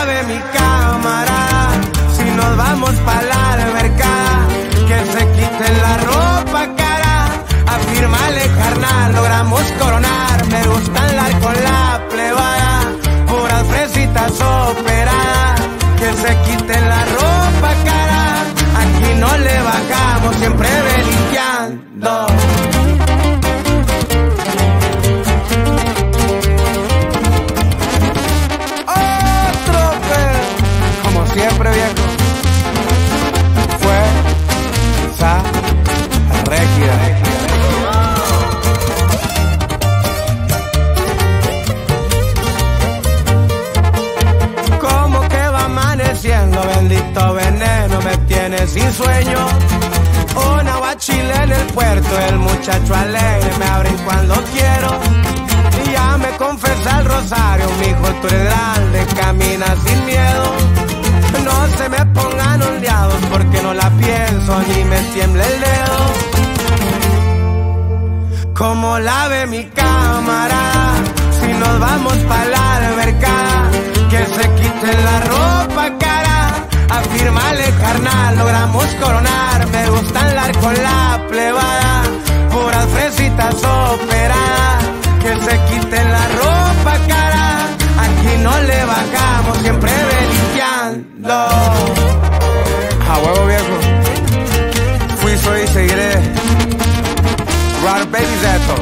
lave mi cámara, si nos vamos pa' la albercada, que se quite la ropa cara, afírmale carnal, logramos coronar, me gusta andar con la plebada, puras fresitas operadas, que se quite la ropa cara, aquí no le bajamos, siempre belinqueando. Siempre viejo, fuerza regia. Como que va amaneciendo, bendito veneno me tiene sin sueño. Una guachile en el puerto, el muchacho alegre me abren cuando quiero. Y ya me confesa el rosario, mijo, tú eres grande, camina sin miedo. No se me pongan ondeados porque no la pienso ni me tiembla el dedo. Como lave mi cámara, si nos vamos pa' la albercada, que se quite la ropa cara, afírmale carnal, logramos coronar, me gusta andar con la plebada, puras fresitas operadas, que se quite la ropa cara, aquí no le bajamos, siempre belinqueando. A huevo viejo, fui, soy y seguiré. Rod Baby Zeto.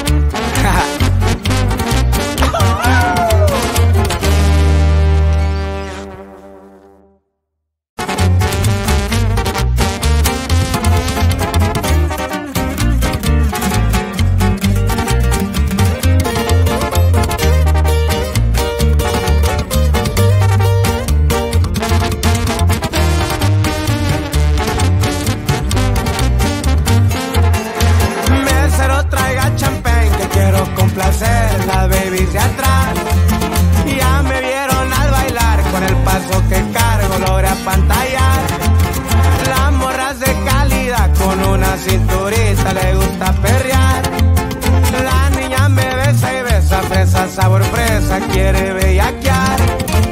Las babies de atrás ya me vieron al bailar, con el paso que cargo logré apantallar. Las morras de calidad con una cinturita le gusta perrear. La niña me besa y besa, fresa, sabor fresa, quiere bellaquear.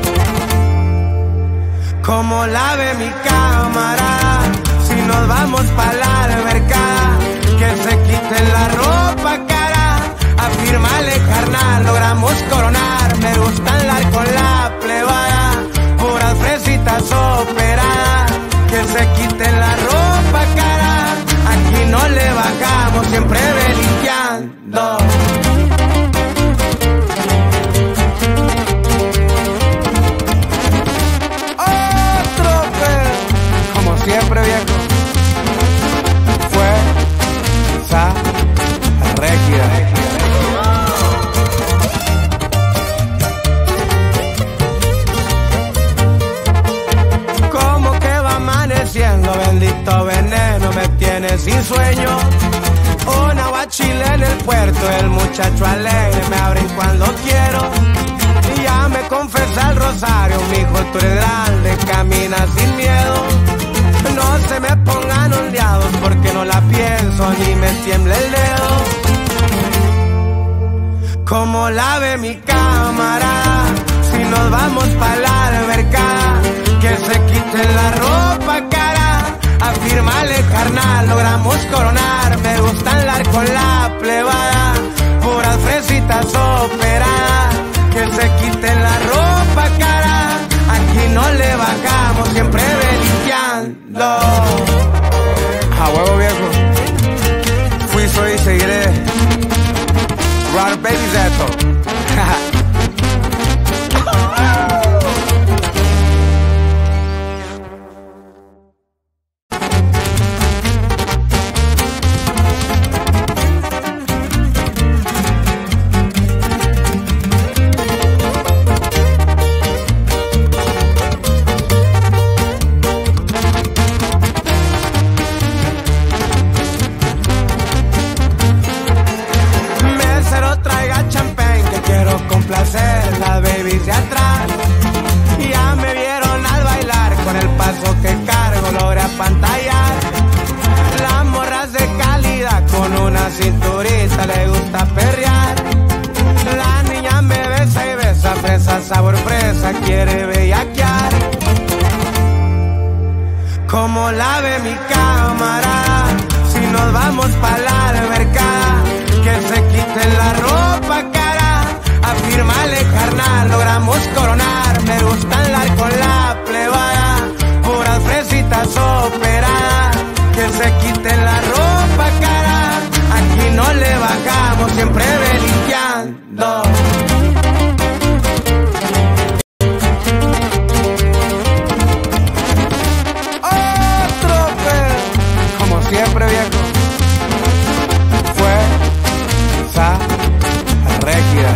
Como lave mi cámara, si nos vamos pa' la albercada, que se quite la ropa cara, afírmale carnal, logramos coronar, me gusta andar con la plebada, puras fresitas operadas, que se quite la ropa cara, aquí no le bajamos, siempre belinqueando. Otro como siempre viejo, fuerza regia. Bendito veneno me tiene sin sueño. Una guachile en el puerto, el muchacho alegre me abren cuando quiero. Y ya me confesa el rosario, mijo, tú eres grande, camina sin miedo. No se me pongan ondeados porque no la pienso ni me tiembla el dedo. Como lave mi cámara, si nos vamos pa' la albercada, que se quite la ropa cara, afírmale carnal, logramos coronar, me gusta andar con la plebada, puras fresitas operadas, que se quite la ropa cara, aquí no le bajamos, siempre belinqueando. A huevo viejo, fui, soy y seguiré. Rod Baby Zeto. Como la ve mi cámara, si nos vamos pa' la albercada, que se quite la ropa cara, afírmale carnal, logramos coronar. Me gusta andar con la plebada, puras fresitas operadas, que se quite la ropa cara, aquí no le bajamos, siempre belinqueando. Siempre viejo, fuerza regia.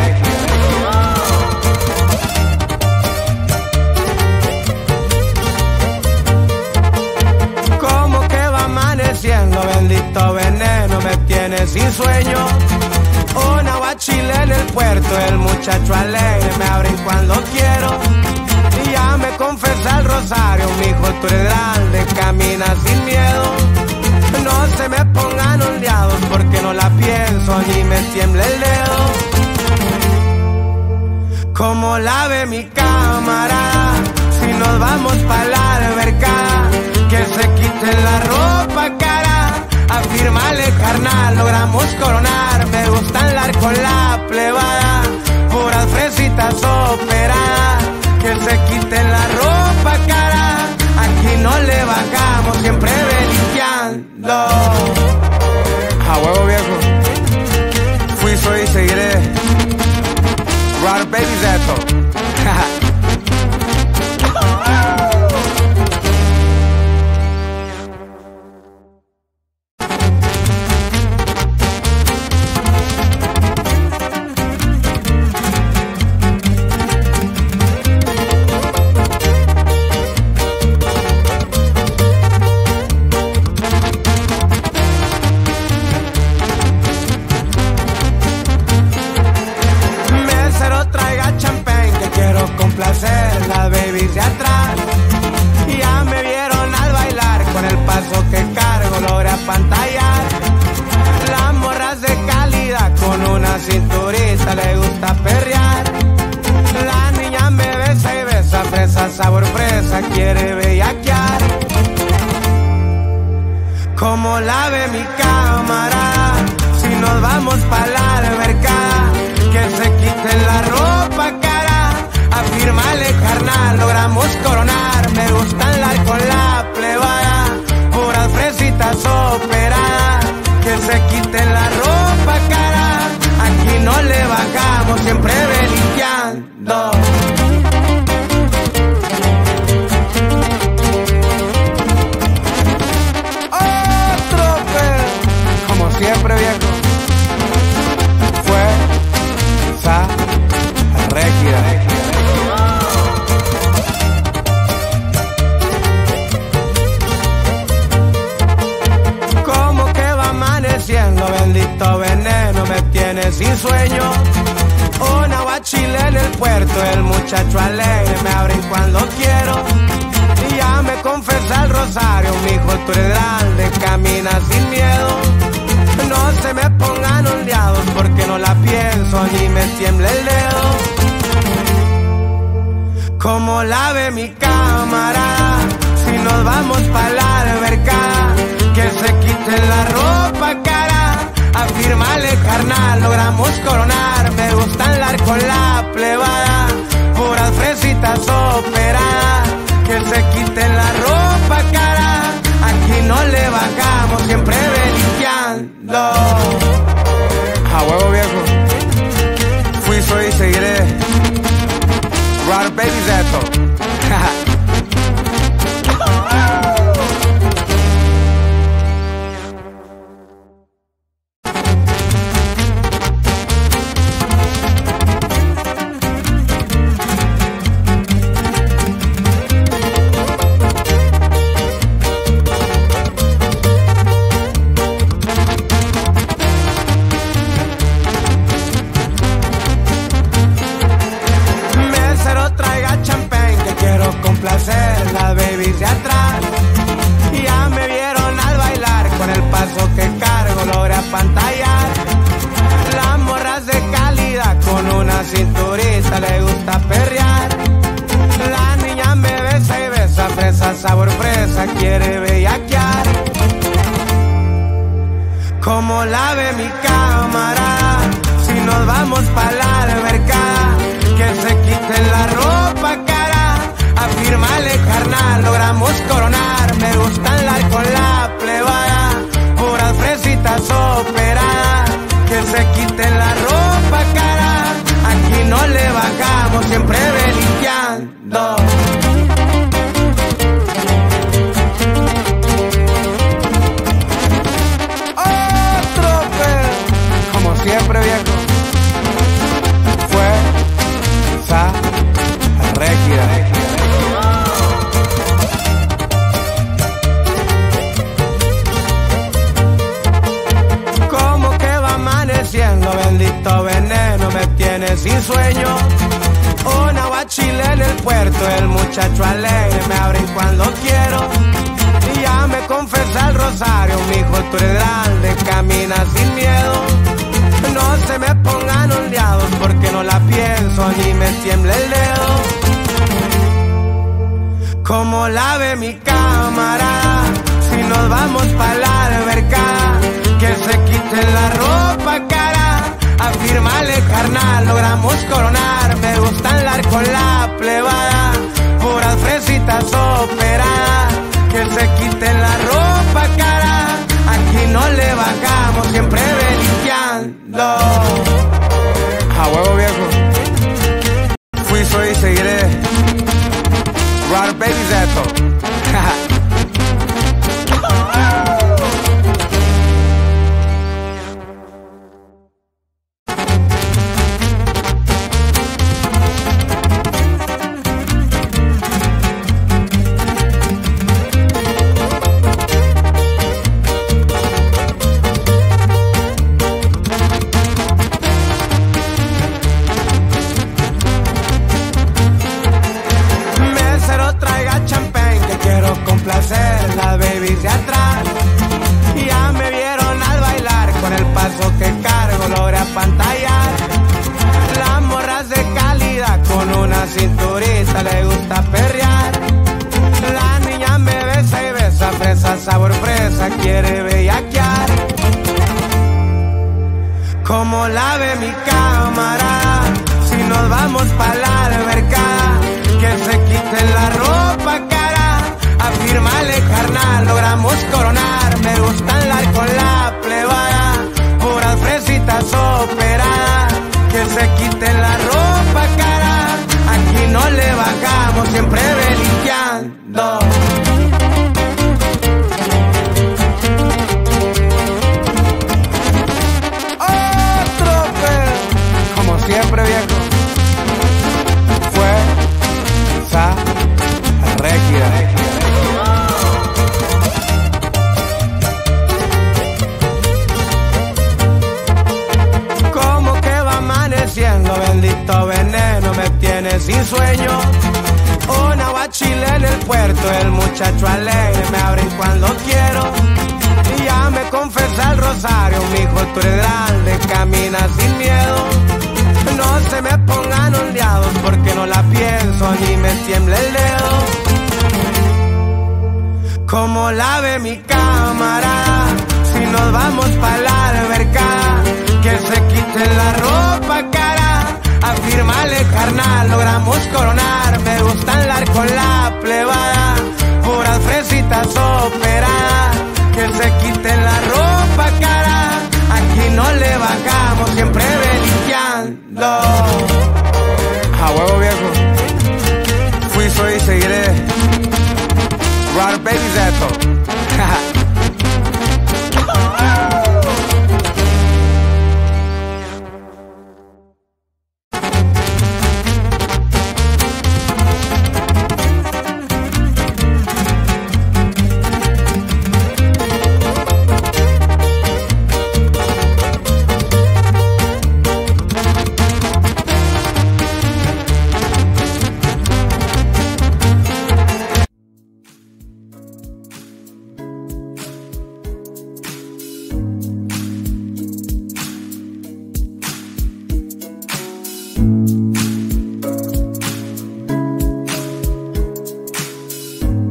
Como que va amaneciendo, bendito veneno me tiene sin sueño. Una guachile en el puerto, el muchacho alegre me abren cuando quiero. Y ya me confesa el rosario, mijo, tú eres grande, camina sin miedo. No se me pongan ondeados porque no la pienso ni me tiembla el dedo. Como la ve mi cámara, si nos vamos pa' la albercada, que se quite la ropa cara, afírmale carnal, logramos coronar. Me gusta andar con la plebada, puras fresitas operadas, que se quite la ropa cara, aquí no le bajamos, siempre belinqueando. A huevo viejo, fui, soy y seguiré. Rod Baby Zeto. Las babies de atrás ya me vieron al bailar, con el paso que cargo logré apantallar. Las morras de calidad con una cinturita le gusta perrear. La niña me besa y besa, fresa, sabor fresa, quiere bellaquear. Como la ve mi cámara, si nos vamos pa' la albercada, que se quite la ropa cara, afírmale carnal, logramos coronar. Me gusta andar con la plebada, puras fresitas operadas, que se quite la ropa cara, aquí no le bajamos, siempre belinqueando. Otro pedo, como siempre viejo, fuerza regia. Bendito veneno me tiene sin sueño. Una guachile en el puerto, el muchacho alegre me abren cuando quiero. Y ya me confesa el rosario, mijo, tú eres grande, camina sin miedo. No se me pongan ondeados porque no la pienso ni me tiembla el dedo. Como la ve mi cámara, si nos vamos pa' la albercada, que se quite la ropa cara, afírmale carnal, logramos coronar. Me gusta andar con la plebada, puras fresitas operadas, que se quite la ropa cara, aquí no le bajamos, siempre belinqueando. A huevo viejo, fui, soy y seguiré. Rod Baby Zeto. sabor fresa, quiere bella la ve mi cámara, si nos vamos pa' la albercada, que se quite la ropa cara, afírmale carnal, logramos coronar, me gusta andar con la plebada, puras fresitas operadas, que se quite la ropa cara, aquí no le bajamos, siempre belicando. Siempre viejo, fuerza rígida. Como que va amaneciendo, bendito veneno me tiene sin sueño. Una guachile en el puerto, el muchacho alegre me abren cuando quiero. Y ya me confesa el rosario, mijo, tú eres grande, camina sin miedo. No se me pongan ondeados porque no la pienso ni me tiembla el dedo. Como la ve mi cámara, si nos vamos pa' la albercada, que se quite la ropa cara, afírmale carnal, logramos coronar, me gusta andar con la plebada, puras fresitas operadas, que se quite la ropa cara, aquí no le bajamos, siempre belicando. A huevo viejo, fui, soy y seguiré. Rod Baby Zeto. Las babies de atrás ya me vieron al bailar, con el paso que cargo logré apantallar. Las morras de calidad con una cinturita le gusta perrear. La niña me besa y besa, fresa, sabor fresa, quiere bellaquear. Como la ve mi cámara, si nos vamos pa' la albercada, que se quite la ropa cara, afírmale carnal, logramos coronar, me gusta andar con la plebada, puras fresitas operadas, que se quite la ropa cara, aquí no le bajamos, siempre belicando. Otro pedo, como siempre viejo, fuerza rígida. Bendito veneno me tiene sin sueño. Una guachile en el puerto, el muchacho alegre me abren cuando quiero. Y ya me confesa el rosario, mijo, tú eres grande, camina sin miedo. No se me pongan ondeados porque no la pienso ni me tiembla el dedo. Como la ve mi cámara, si nos vamos pa' la albercada, que se quite la ropa cara, afírmale carnal, logramos coronar, me gusta andar con la plebada, puras fresitas operadas, que se quite la ropa cara, aquí no le bajamos, siempre belicando. A huevo viejo, fui, soy y seguiré. Rod Baby Zeto.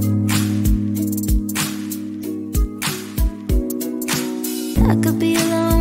I could be alone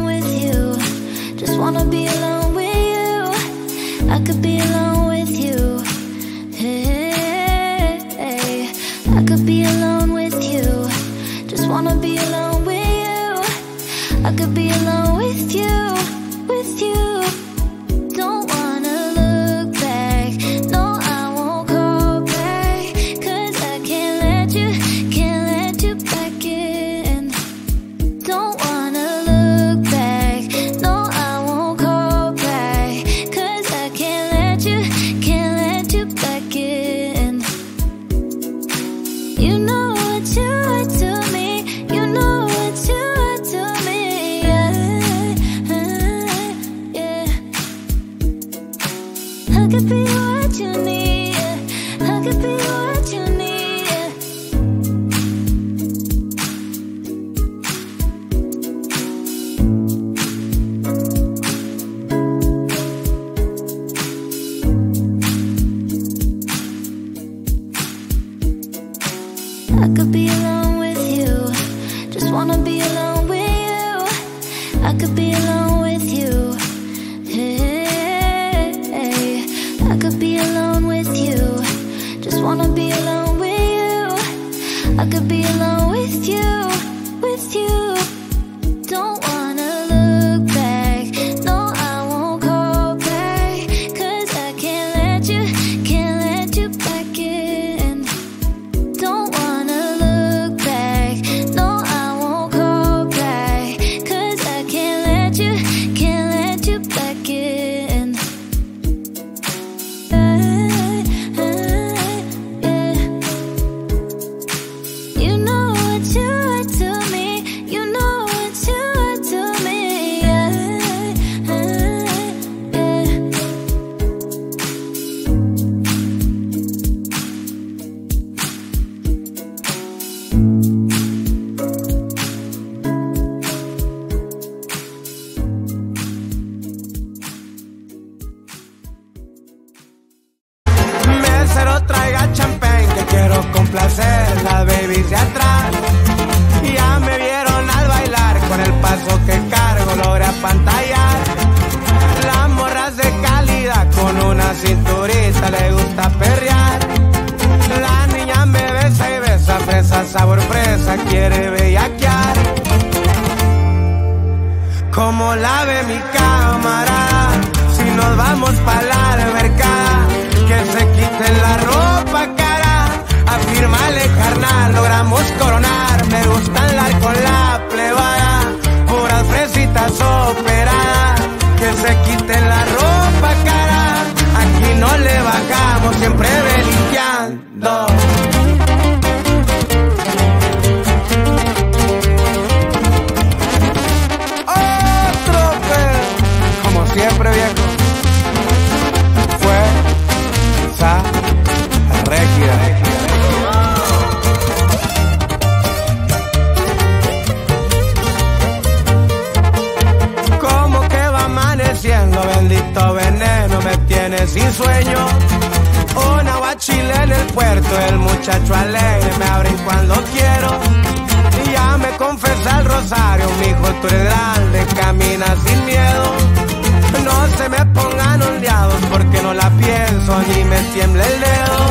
I could be alone with you. Just wanna be alone with you. I could be alone with you. Hey, I could be alone with you. Just wanna be alone with you. I could be alone with you, with you. Don't wanna look back. No, I won't call back. 'Cause I can't let you back in. Don't wanna look back. No, I won't call back. 'Cause I can't let you back in. You know what you are to me. You know what you are to me. Mesero, traiga champán, que quiero complacer las babies de atrás. Ya me vieron al bailar, con el paso que cargo logré apantallar. Las morras de calidad, con una cinturita le gusta perrear. La niña me besa y besa, fresa, sabor fresa, quiere bellaquear. Como la ve mi cámara, si nos vamos pa' la albercada, que se quiten la ropa cara, afírmale carnal, logramos coronar. Me gusta andar con la plebada, puras fresitas operadas, que se quiten la ropa cara, aquí no le bajamos, siempre belinqueando. Otro como siempre viejo, fuerza rígida. Como que va amaneciendo, bendito veneno me tiene sin sueño. Una guachile en el puerto, el muchacho alegre me abren cuando quiero. Y ya me confesa el rosario, mijo, tú eres grande, camina sin miedo. No se me pongan ondeados porque no la pienso ni me tiembla el dedo.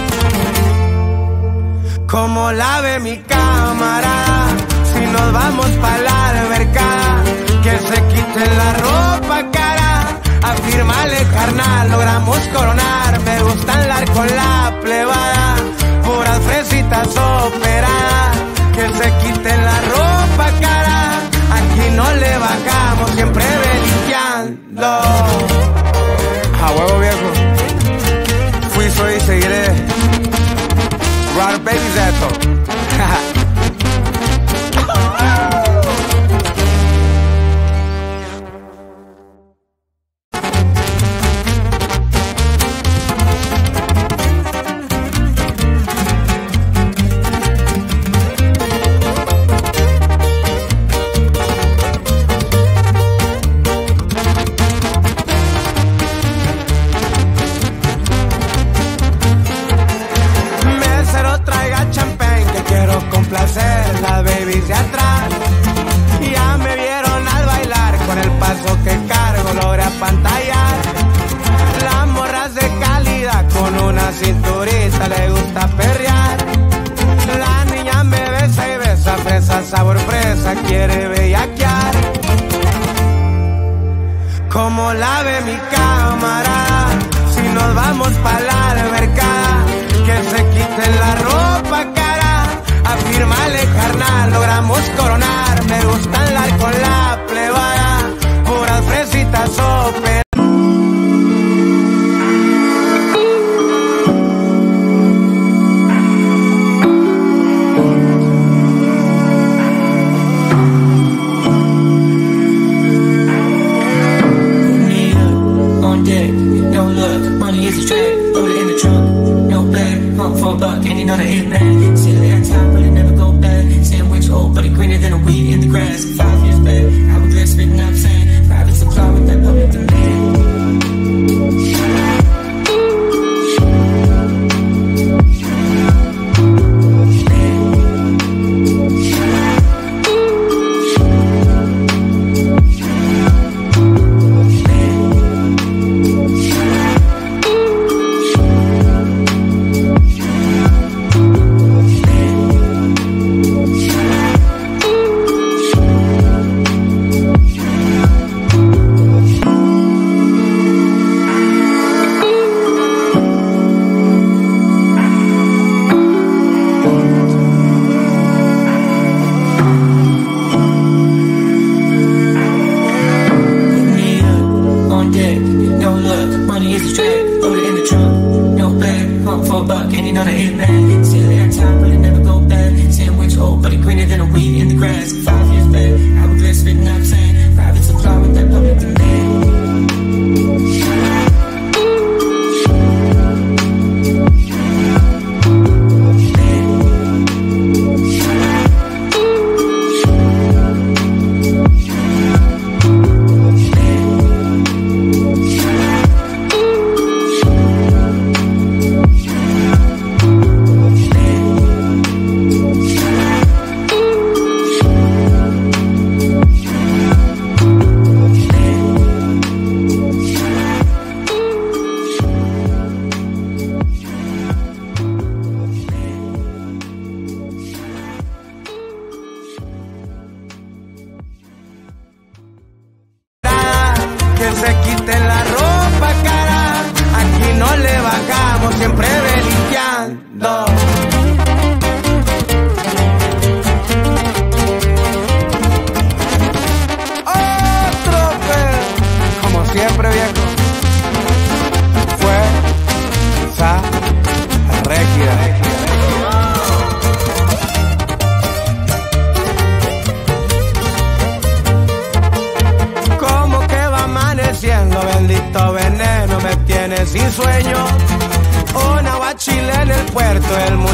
Como la ve mi cámara, si nos vamos pa' la albercada, que se quiten la ropa cara, afírmale carnal, logramos coronar. Me gusta andar con la plebada, puras fresitas operadas, que se quiten la ropa cara, aquí no le bajamos, siempre belinqueando. A huevo viejo, fui, soy y seguiré. Run baby Zeto. Complacer las babies de atrás. Ya me vieron al bailar, con el paso que cargo logré apantallar. Las morras de calidad, con una cinturita le gusta perrear. La niña me besa y besa, fresa, sabor fresa, quiere bellaquear. Como la ve mi cámara, si nos vamos pa' la albercada, que se quiten la ropa cara, afírmale carnal, logramos coronar. Me gusta andar con la plebada, puras fresitas operadas.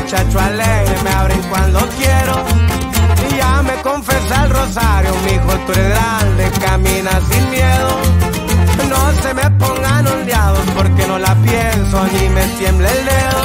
muchacho alegre, me abren cuando quiero. Y ya me confesa el rosario, mijo, tú eres grande, camina sin miedo. No se me pongan ondeados porque no la pienso ni me tiembla el dedo.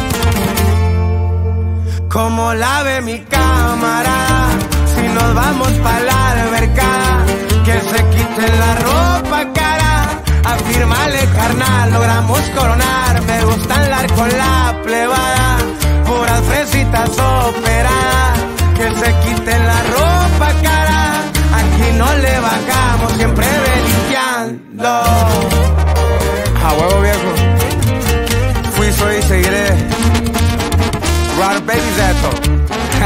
Como la ve mi cámara, si nos vamos pa' la albercada, que se quiten la ropa cara. Afírmale carnal, logramos coronar. Me gusta andar con la plebada, puras fresitas operadas. Que se quiten la ropa cara, aquí no le bajamos, siempre belicando. A huevo viejo, fui, soy y seguiré. Rod Baby Zeto.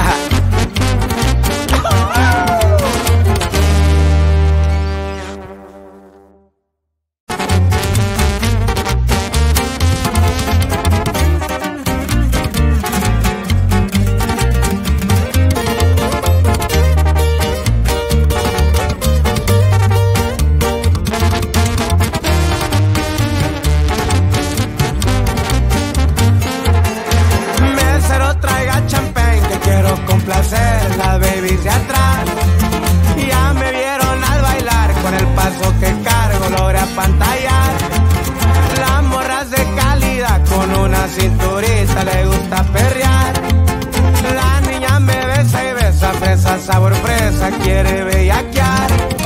Las babies de atrás ya me vieron al bailar, con el paso que cargo logré apantallar. Las morras de calidad con una cinturita le gusta perrear. La niña me besa y besa, fresa, sabor fresa, quiere bellaquear.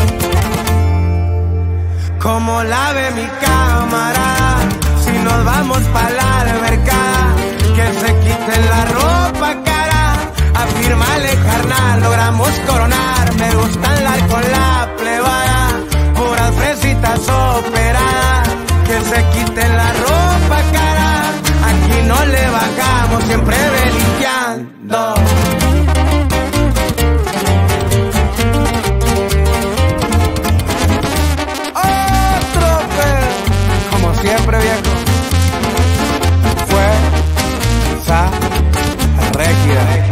Como la ve mi cámara, si nos vamos pa' la albercada, que se quiten la ropa cara. Afírmale carnal, logramos coronar. Me gusta andar con la plebada, puras fresitas operadas. Que se quiten la ropa cara, aquí no le bajamos, siempre belicando. Otro pedo, como siempre viejo. Fuerza Regia.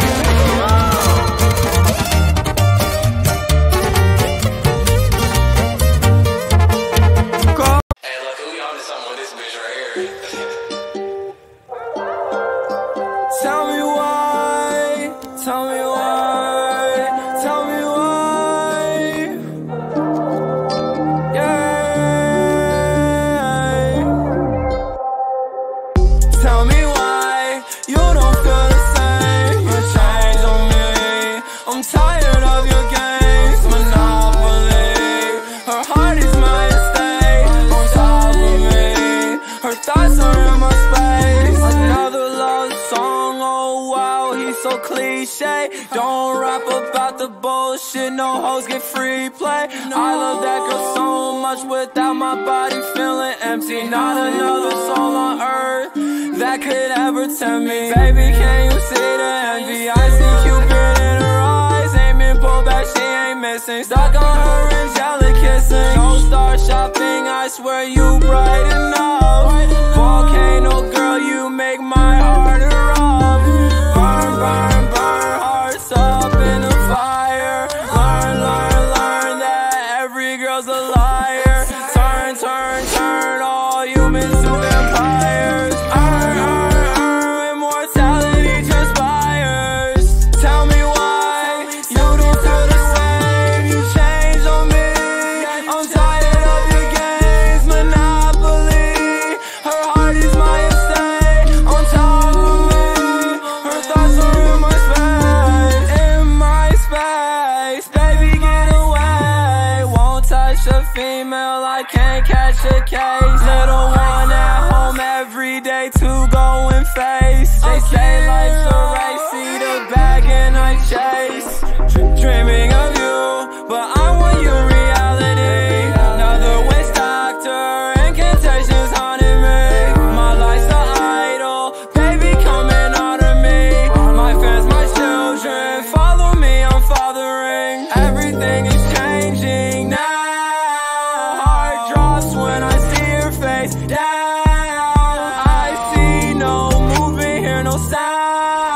Don't rap about the bullshit, no hoes get free play. I love that girl so much, without my body feeling empty. Not another soul on earth that could ever tempt me. Baby, can you see the envy? I see Cupid in her eyes, aiming, pull back, she ain't missing. Stuck on her angelic kissing. Don't start shopping, I swear you bright enough. Volcano girl, you make my heart erupt. Burn, burn, burn, hearts up in the fire. Learn, learn, learn that every girl's a liar. Turn, turn, turn all humans to vampires. Earn, earn, earn, immortality transpires. Tell me why you don't feel the same. You changed on me. I'm tired of your games, Monopoly. Her heart is my estate. On top of me, her thoughts are in my space. In my space, baby, get away. Won't touch a female, I can't catch a case. Little one at home every day to go and face. They say life's a race, see the bag and I chase. Dreaming of you, but I want you reality. Another wish doctor, incantations haunting me. My life's an idol, baby, coming out of me. My fans, my children, follow me, I'm fathering. Everything is changing now. Heart drops when I see your face down. I see no movement, hear no sound.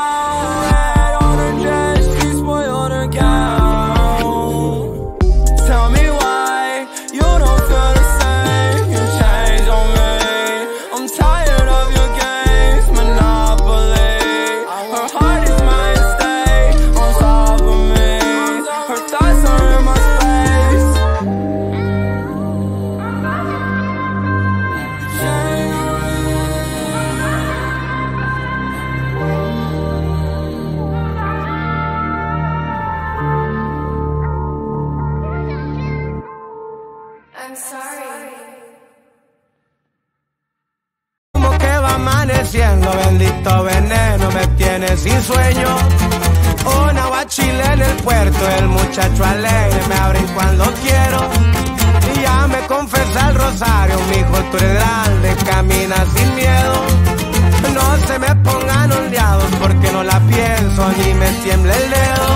tomando bendito veneno, me tiene sin sueño. Una guachile en el puerto, el muchacho alegre me abren cuando quiero. Y ya me confesa el rosario, mijo, tú eres grande, camina sin miedo. No se me pongan ondeados porque no la pienso ni me tiembla el dedo.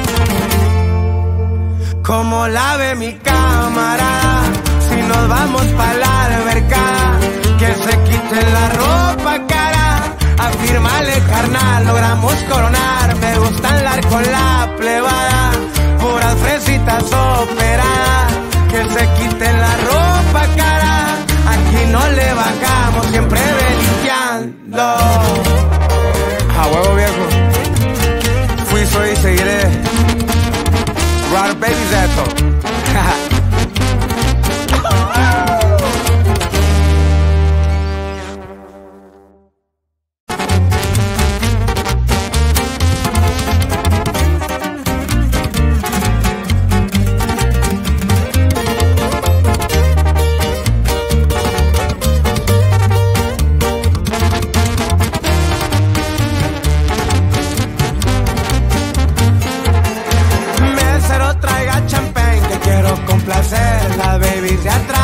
Como la ve mi camarada, si nos vamos pa' la albercada, que se quite la ropa cara. Afírmale carnal, logramos coronar. Me gusta andar con la plebada, puras fresitas operadas. Que se quite la ropa cara, aquí no le bajamos, siempre belicando. A huevo viejo, fui, soy y seguiré. Rod Baby Zeto. Las babies de atrás.